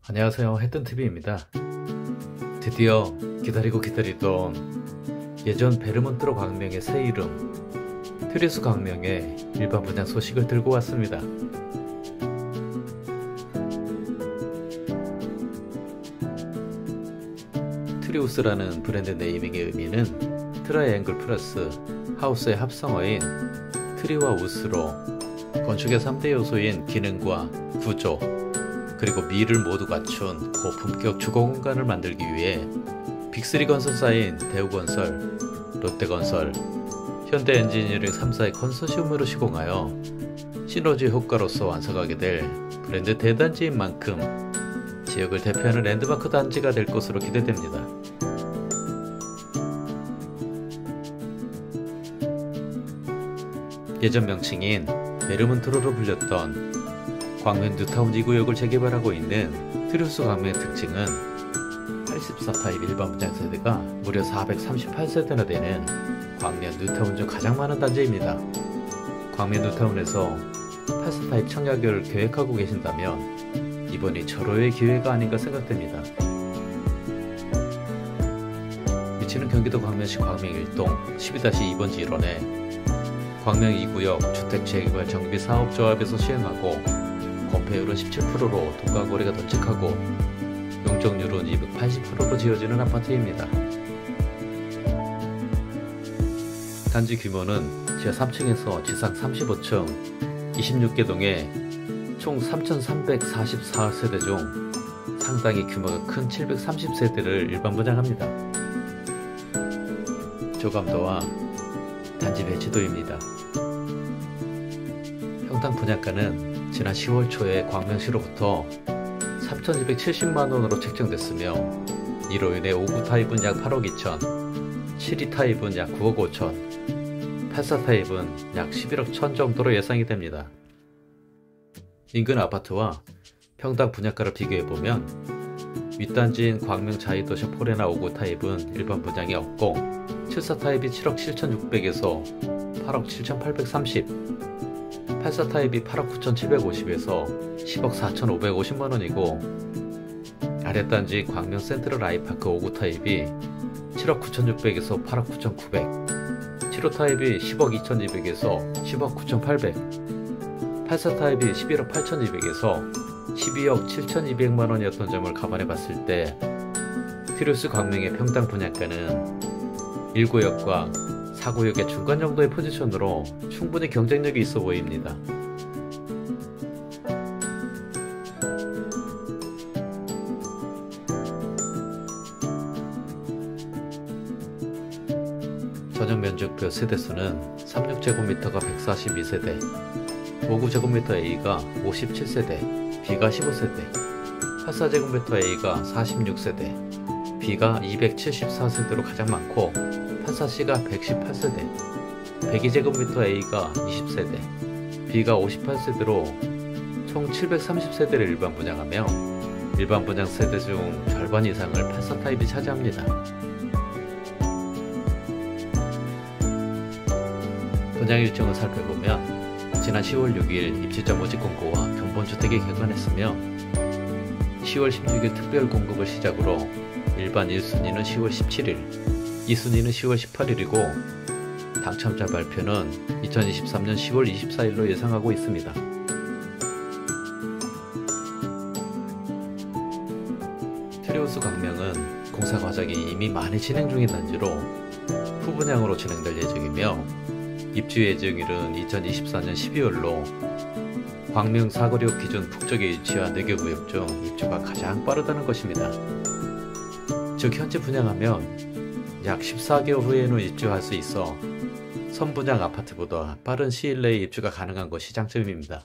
안녕하세요, 해뜬TV입니다. 드디어 기다리고 기다리던 예전 베르몬트로 광명의 새 이름 트리우스 광명의 일반 분양 소식을 들고 왔습니다. 트리우스라는 브랜드 네이밍의 의미는 트라이앵글 플러스 하우스의 합성어인 트리와 우스로 건축의 3대 요소인 기능과 구조 그리고 미를 모두 갖춘 고품격 주거공간을 만들기 위해 빅3 건설사인 대우건설, 롯데건설, 현대엔지니어링 3사의 컨소시엄으로 시공하여 시너지 효과로서 완성하게 될 브랜드 대단지인 만큼 지역을 대표하는 랜드마크 단지가 될 것으로 기대됩니다. 예전 명칭인 베르몬트로로 불렸던 광명 뉴타운 2구역을 재개발하고 있는 트리우스 광명의 특징은 84타입 일반 분양 세대가 무려 438세대나 되는 광명 뉴타운 중 가장 많은 단지입니다. 광명 뉴타운에서 84타입 청약을 계획하고 계신다면 이번이 절호의 기회가 아닌가 생각됩니다. 위치는 경기도 광명시 광명 1동 12-2번지 1원에 광명 2구역 주택재개발 정비 사업조합에서 시행하고 건폐율은 17%로 동가거래가 널찍하고 용적률은 280%로 지어지는 아파트입니다. 단지 규모는 지하 3층에서 지상 35층 26개 동에 총 3,344세대 중 상당히 규모가 큰 730세대를 일반 분양합니다. 조감도와 단지 배치도입니다. 평당 분양가는 지난 10월 초에 광명시로부터 3,270만원으로 책정됐으며 이로 인해 5구 타입은 약 8억 2천, 7위 타입은 약 9억 5천, 84 타입은 약 11억 1천 정도로 예상이 됩니다. 인근 아파트와 평당 분양가를 비교해보면 윗단지인 광명 자이도시 포레나 5구 타입은 일반 분양이 없고 74 타입이 7억 7,600에서 8억 7,830, 84 타입이 8억 9,750에서 10억 4,550만원이고 아랫단지 광명 센트럴 아이파크 5구 타입이 7억 9,600에서 8억 9,900, 75 타입이 10억 2,200에서 10억 9,800, 84 타입이 11억 8,200에서 12억 7,200만원이었던 점을 감안해 봤을 때 트리우스 광명의 평당 분양가는 1구역과 4구역의 중간 정도의 포지션으로 충분히 경쟁력이 있어 보입니다. 전용 면적표 세대수는 36제곱미터가 142세대, 59제곱미터 A가 57세대, B가 15세대, 84제곱미터 A가 46세대, B가 274세대로 가장 많고 84C가 118세대, 102제곱미터 A가 20세대, B가 58세대로 총 730세대를 일반 분양하며 일반 분양 세대 중 절반 이상을 84 타입이 차지합니다. 분양 일정을 살펴보면 지난 10월 6일 입주자 모집 공고와 견본주택이 개관했으며 10월 16일 특별 공급을 시작으로 일반 1순위는 10월 17일, 2순위는 10월 18일이고 당첨자 발표는 2023년 10월 24일로 예상하고 있습니다. 트리우스 광명은 공사 과정이 이미 많이 진행 중인 단지로 후분양으로 진행될 예정이며 입주 예정일은 2024년 12월로 광명 사거리역 기준 북쪽에 위치한 4개 구역 중 입주가 가장 빠르다는 것입니다. 즉 현재 분양하면 약 14개월 후에는 입주할 수 있어 선분양 아파트보다 빠른 시일 내에 입주가 가능한 것이 장점입니다.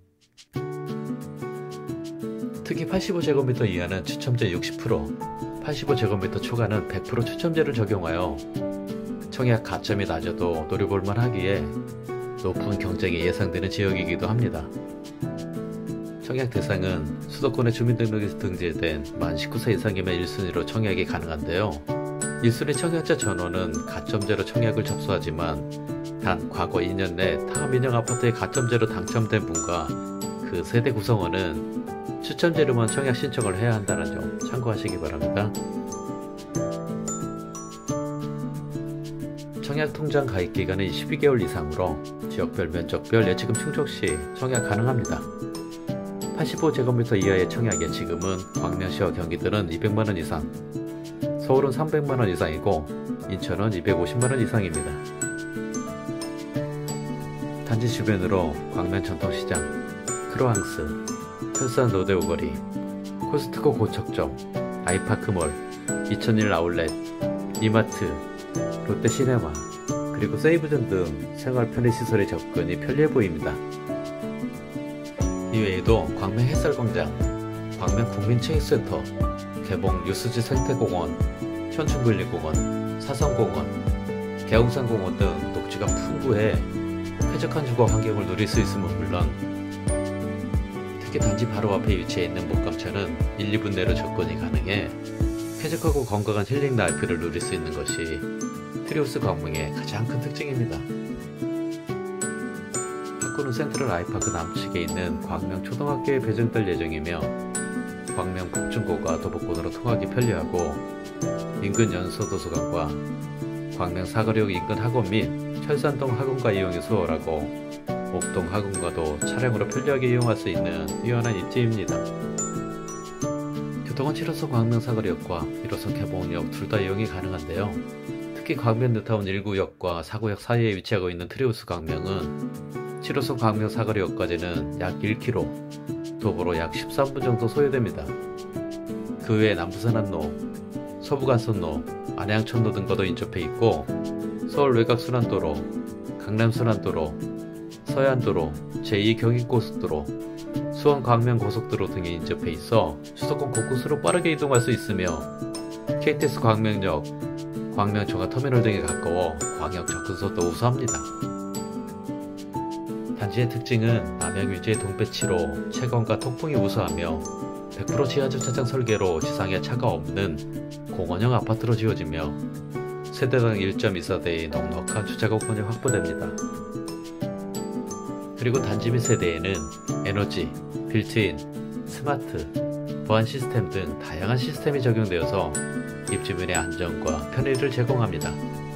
특히 85제곱미터 이하는 추첨제 60%, 85제곱미터 초과는 100% 추첨제를 적용하여 청약 가점이 낮아도 노려볼만 하기에 높은 경쟁이 예상되는 지역이기도 합니다. 청약 대상은 수도권의 주민등록에서 등재된 만 19세 이상이면 1순위로 청약이 가능한데요. 1순위 청약자 전원은 가점제로 청약을 접수하지만 단 과거 2년 내 타민형 아파트의 가점제로 당첨된 분과 그 세대 구성원은 추첨제로만 청약 신청을 해야 한다는 점 참고하시기 바랍니다. 청약 통장 가입 기간은 12개월 이상으로 지역별 면적별 예치금 충족 시 청약 가능합니다. 85제곱미터 이하의 청약 예치금은 광명시와 경기도는 200만원 이상, 서울은 300만원 이상이고 인천은 250만원 이상입니다. 단지 주변으로 광명 전통시장, 크로앙스, 철산 로데오거리, 코스트코 고척점, 아이파크몰, 2001 아울렛, 이마트, 롯데시네마, 그리고 세이브존 등 생활 편의시설의 접근이 편리해 보입니다. 이외에도 광명 햇살광장, 광명 국민체육센터, 개봉 유수지 생태공원, 현충근린공원, 사성공원, 계웅산공원 등 녹지가 풍부해 쾌적한 주거 환경을 누릴 수 있음은 물론 특히 단지 바로 앞에 위치해 있는 목감천은 1, 2분 내로 접근이 가능해 쾌적하고 건강한 힐링 라이프를 누릴 수 있는 것이 트리우스 광명의 가장 큰 특징입니다. 학교는 센트럴 아이파크 남측에 있는 광명 초등학교에 배정될 예정이며 광명 북중고가 도보권으로 통하기 편리하고 인근 연서도서관과 광명 사거리역 인근 학원 및 철산동 학원과 이용이 수월하고 옥동 학원과도 차량으로 편리하게 이용할 수 있는 뛰어난 입지입니다. 교통은 7호선 광명 사거리역과 1호선 개봉역 둘 다 이용이 가능한데요. 특히 광명 뉴타운 1구역과 4구역 사이에 위치하고 있는 트리우스 광명은 7호선 광명 사거리역까지는 약 1km, 도보로 약 13분 정도 소요됩니다. 그 외에 남부산안로, 서부간선로, 안양천로 등과도 인접해 있고 서울 외곽순환도로, 강남순환도로, 서해안도로, 제2경인고속도로, 수원-광명고속도로 등이 인접해 있어 수도권 곳곳으로 빠르게 이동할 수 있으며 KTX 광명역, 광명정화터미널 등에 가까워 광역 접근성도 우수합니다. 단지의 특징은 남양 위주의 동배치로 채광과 통풍이 우수하며 100% 지하주차장 설계로 지상에 차가 없는 공원형 아파트로 지어지며 세대당 1.24대의 넉넉한 주차 공간이 확보됩니다. 그리고 단지 및 세대에는 에너지, 빌트인, 스마트, 보안 시스템 등 다양한 시스템이 적용되어서 입주민의 안전과 편의를 제공합니다.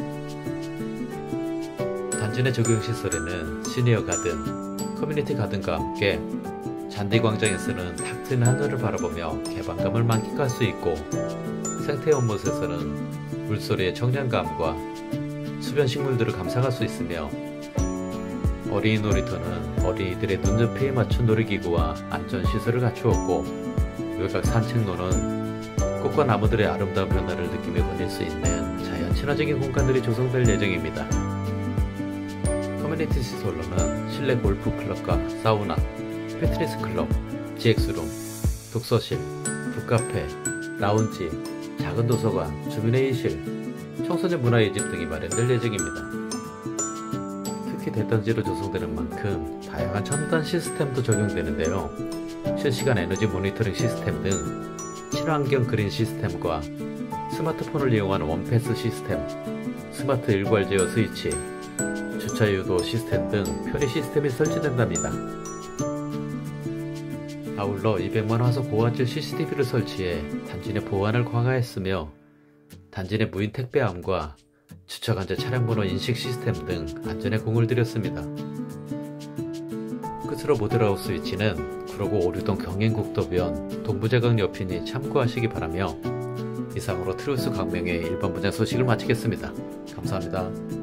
단지 내 적용시설에는 시니어 가든, 커뮤니티 가든과 함께 잔디광장에서는 탁 트인 하늘을 바라보며 개방감을 만끽할 수 있고 생태 연못에서는 물소리의 청량감과 수변 식물들을 감상할 수 있으며 어린이 놀이터는 어린이들의 눈높이에 맞춘 놀이기구와 안전시설을 갖추었고 외곽 산책로는 꽃과 나무들의 아름다운 변화를 느끼며 거닐 수 있는 자연 친화적인 공간들이 조성될 예정입니다. 커뮤니티 시설로는 실내 골프클럽과 사우나, 피트니스 클럽, GX룸, 독서실, 북카페, 라운지, 작은 도서관, 주민회의실, 청소년 문화의 집 등이 마련될 예정입니다. 특히 대단지로 조성되는 만큼 다양한 첨단 시스템도 적용되는데요. 실시간 에너지 모니터링 시스템 등 친환경 그린 시스템과 스마트폰을 이용한 원패스 시스템, 스마트 일괄 제어 스위치, 주차 유도 시스템 등 편의 시스템이 설치된답니다. 아울러 200만 화소 고화질 CCTV를 설치해 단지 내 보안을 강화했으며 단지 내 무인 택배함과 주차간제 차량번호 인식 시스템 등 안전에 공을 들였습니다. 끝으로 모델하우스 위치는 구로구 오류동 경인국도변 동부제강 옆이니 참고하시기 바라며 이상으로 트리우스 광명의 일반 분양 소식을 마치겠습니다. 감사합니다.